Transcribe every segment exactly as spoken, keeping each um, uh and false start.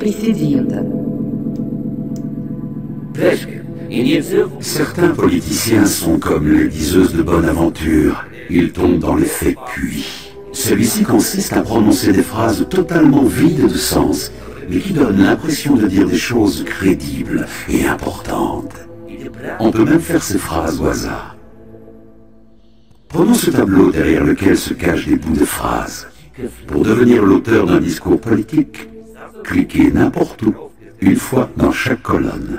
Precedida. Certains politiciens sont comme les diseuses de bonne aventure. Ils tombent dans l'effet puits. Celui-ci consiste à prononcer des phrases totalement vides de sens, mais qui donnent l'impression de dire des choses crédibles et importantes. On peut même faire ces phrases au hasard. Prenons ce tableau derrière lequel se cachent des bouts de phrases. Pour devenir l'auteur d'un discours politique, cliquez n'importe où, une fois dans chaque colonne.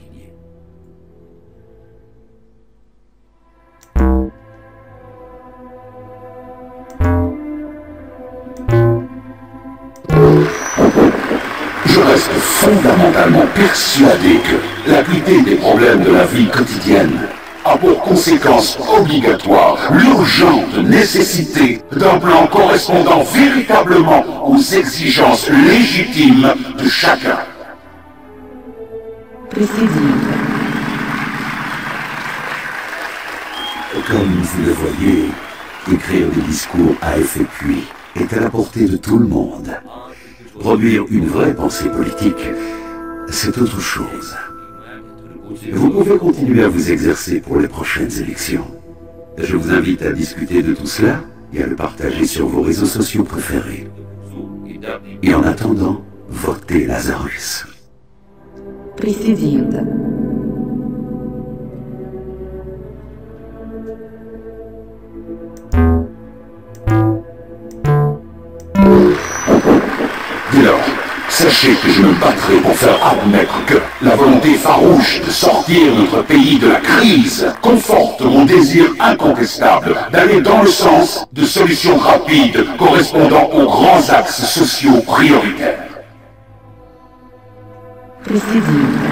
Je reste fondamentalement persuadé que l'acuité des problèmes de la vie quotidienne a pour conséquence obligatoire l'urgente nécessité d'un plan correspondant véritablement aux exigences légitimes de chacun. Precedida. Comme vous le voyez, écrire des discours à effet puits est à la portée de tout le monde. Produire une vraie pensée politique, c'est autre chose. Vous pouvez continuer à vous exercer pour les prochaines élections. Je vous invite à discuter de tout cela et à le partager sur vos réseaux sociaux préférés. Et en attendant, votez Lazarus. Precedida. Dès lors, sachez que je me battrai pour faire admettre que la volonté farouche de sortir notre pays de la crise conforte mon désir incontestable d'aller dans le sens de solutions rapides correspondant aux grands axes sociaux prioritaires. Precedida.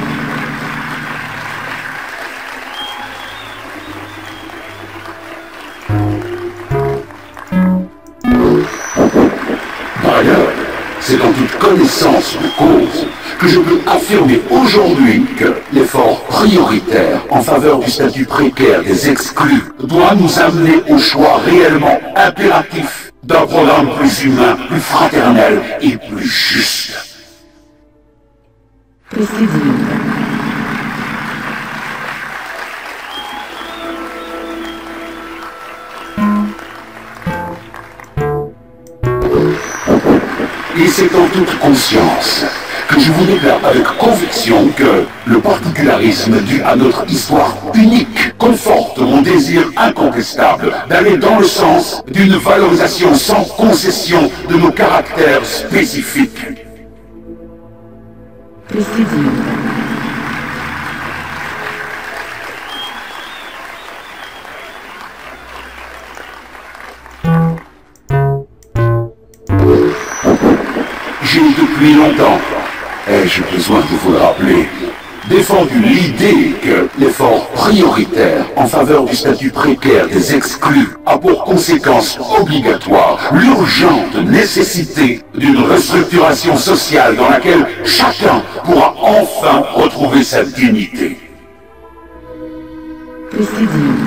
Par ailleurs, c'est en toute connaissance de cause que je peux affirmer aujourd'hui que l'effort prioritaire en faveur du statut précaire des exclus doit nous amener au choix réellement impératif d'un programme plus humain, plus fraternel et plus juste. Precedida. Et c'est en toute conscience que je vous déclare avec conviction que le particularisme dû à notre histoire unique conforte mon désir incontestable d'aller dans le sens d'une valorisation sans concession de nos caractères spécifiques. Precedida. J'ai depuis longtemps, ai-je besoin de vous le rappeler, défendu l'idée que l'effort prioritaire en faveur du statut précaire des exclus a pour conséquence obligatoire l'urgente nécessité d'une restructuration sociale dans laquelle chacun pourra enfin retrouver sa dignité. Precedida.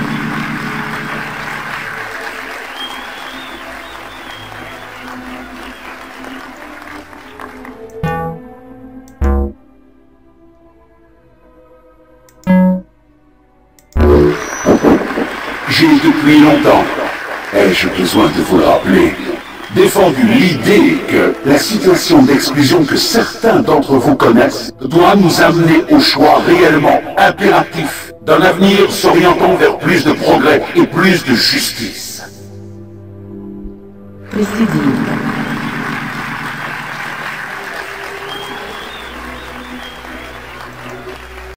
J'ai depuis longtemps, ai-je besoin de vous le rappeler, défendu l'idée que la situation d'exclusion que certains d'entre vous connaissent doit nous amener au choix réellement impératif d'un avenir s'orientant vers plus de progrès et plus de justice. Precedida.